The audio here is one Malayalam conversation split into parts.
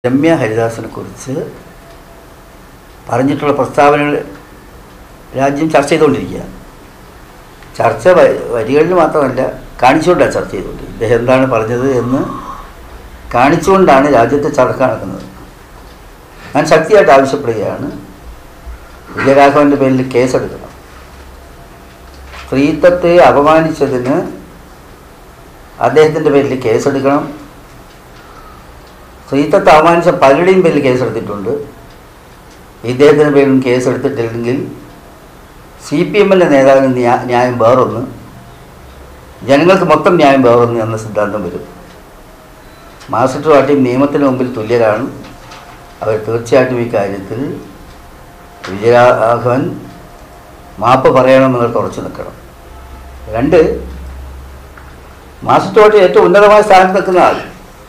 രമ്യ ഹരിദാസിനെക്കുറിച്ച് പറഞ്ഞിട്ടുള്ള പ്രസ്താവനകൾ രാജ്യം ചർച്ച ചെയ്തുകൊണ്ടിരിക്കുക. ചർച്ച വരികളിൽ മാത്രമല്ല, കാണിച്ചുകൊണ്ടാണ് ചർച്ച ചെയ്തുകൊണ്ടിരിക്കുന്നത്. ഇദ്ദേഹം എന്താണ് പറഞ്ഞത് എന്ന് കാണിച്ചുകൊണ്ടാണ് രാജ്യത്തെ ചർച്ച നടക്കുന്നത്. ഞാൻ ശക്തിയായിട്ട് ആവശ്യപ്പെടുകയാണ്, വിജയരാഘവൻ്റെ പേരിൽ കേസെടുക്കണം. സ്ത്രീത്വത്തെ അപമാനിച്ചതിന് അദ്ദേഹത്തിൻ്റെ പേരിൽ കേസെടുക്കണം. സ്ത്രീത്വത്തെ അപമാനിച്ച പലരുടെയും പേരിൽ കേസെടുത്തിട്ടുണ്ട്. ഇദ്ദേഹത്തിൻ്റെ പേരിലും കേസെടുത്തിട്ടില്ലെങ്കിൽ CPM-ൻ്റെ നേതാവിന് ന്യായം വേറൊന്ന്, ജനങ്ങൾക്ക് മൊത്തം ന്യായം വേറൊന്ന് എന്ന സിദ്ധാന്തം വരും. മാർക്സിസ്റ്റ് പാർട്ടിയും നിയമത്തിന് മുമ്പിൽ തുല്യരാണ്. അവർ തീർച്ചയായിട്ടും ഈ കാര്യത്തിൽ വിജയരാഘവൻ മാപ്പ് പറയണമെന്ന് തുറച്ചു നിൽക്കണം. 2, മാർക്സിസ്റ്റ് പാർട്ടി ഏറ്റവും ഉന്നതമായ സ്ഥാനത്ത് നിൽക്കുന്ന ആൾ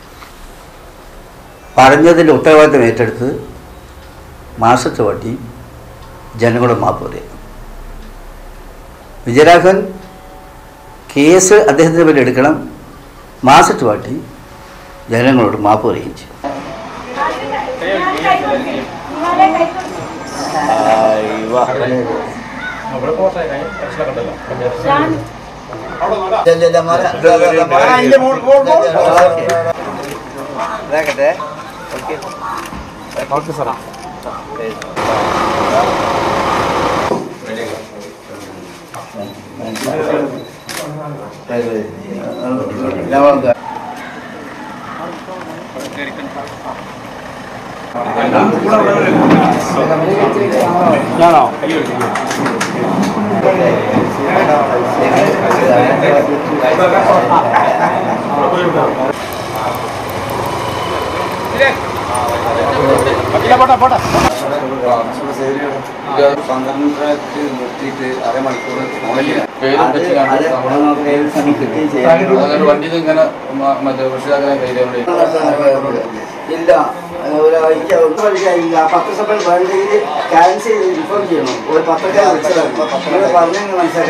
പറഞ്ഞതിൻ്റെ ഉത്തരവാദിത്തം ഏറ്റെടുത്ത് മാർക്സിസ്റ്റ് പാർട്ടി ജനങ്ങളോട് മാപ്പ് പറയും. വിജയരാഘവൻ കേസ് അദ്ദേഹത്തിൻ്റെ പേരിൽ എടുക്കണം. മാർക്സിസ്റ്റ് പാർട്ടി ജനങ്ങളോട് മാപ്പ് പറയുകയും ചെയ്യും. Okay sir. ഞാനോ നിർത്തിയിട്ട് അരമണിക്കൂർ വണ്ടി ഇങ്ങനെ മറ്റേ ഇല്ല, പത്രസഭയിൽ വേണ്ടെങ്കിൽ ക്യാൻസൽ ചെയ്ത് ഇൻഫോം ചെയ്യണം. ഒരു പത്രക്കാരെ വിളിച്ചതാണ് പറഞ്ഞു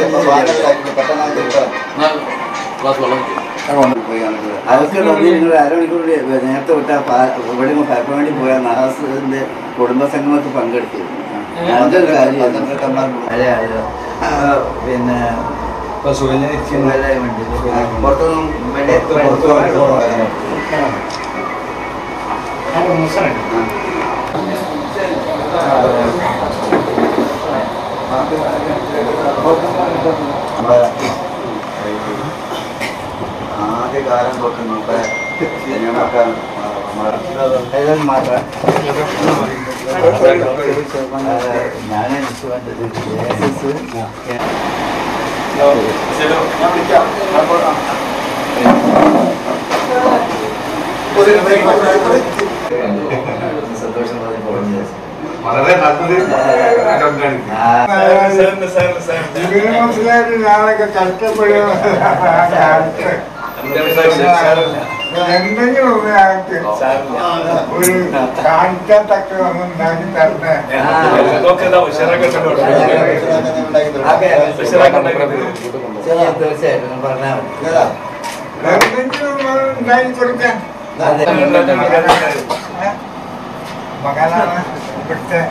അതൊക്കെ നിങ്ങൾ അരമണിക്കൂർ നേരത്തെ വിട്ടാൽ ഇവിടെ പരപ്പനങ്ങാടി പോയാൽ നഹാസിന്റെ കുടുംബസംഗമത്തിൽ പങ്കെടുത്തിരുന്നു. അതൊരു കാര്യം. അതെ അതെ. പിന്നെ പുറത്തൊന്നും ആദ്യകാലം തൊട്ട് നമുക്ക് മാത്രം ഞാൻ സന്തോഷം പറഞ്ഞു. വളരെ ഞാനൊക്കെ കഷ്ടപ്പെടുക എന്തെങ്കിലും ഒരു കാണിക്കാത്തൊക്കെ ഒന്ന് ഉണ്ടാക്കി തരണേ. തീർച്ചയായിട്ടും പറഞ്ഞാൽ എന്തെങ്കിലും ഉണ്ടാക്കി കൊടുക്കാൻ മകനാണ് ഇവിടുത്തെ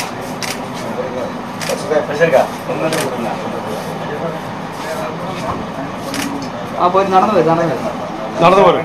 നടന്നു പോയി നടന്നു പോരും.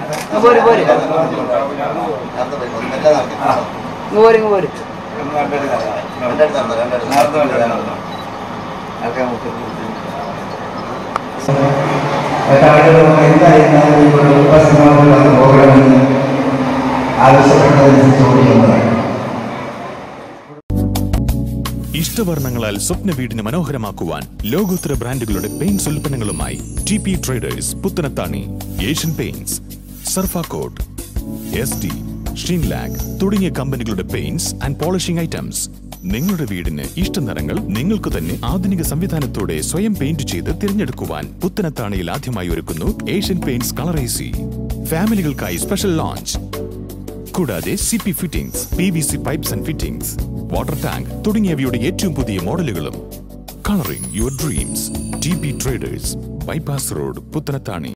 ഇഷ്ടവർണ്ണങ്ങളാൽ സ്വപ്ന വീടിന് മനോഹരമാക്കുവാൻ ലോകോത്തര ബ്രാൻഡുകളുടെ പെയിന്റ്സ് ഉൽപ്പന്നങ്ങളുമായി TP traders Puthanathani. Asian Paints, Surfacoat, SD, Sheenlac തുടങ്ങിയ കമ്പനികളുടെ പെയിന്റ്സ് ആൻഡ് പോളിഷിംഗ് ഐറ്റംസ്. നിങ്ങളുടെ വീടിന് ഇഷ്ട നിറങ്ങൾ നിങ്ങൾക്ക് തന്നെ ആധുനിക സംവിധാനത്തോടെ സ്വയം പെയിന്റ് ചെയ്ത് തിരഞ്ഞെടുക്കുവാൻ പുത്തനത്താണിയിൽ ആദ്യമായി ഒരുക്കുന്നു ഏഷ്യൻ പെയിന്റ്സ് കളറേസി. ഫാമിലികൾക്കായി സ്പെഷ്യൽ ലോഞ്ച്. കൂടാതെ CP fittings, PVC pipes and fittings, water tank തുടങ്ങിയവയുടെ ഏറ്റവും പുതിയ മോഡലുകളും. Colouring your dreams. TP traders, bypass road, Puthanathani.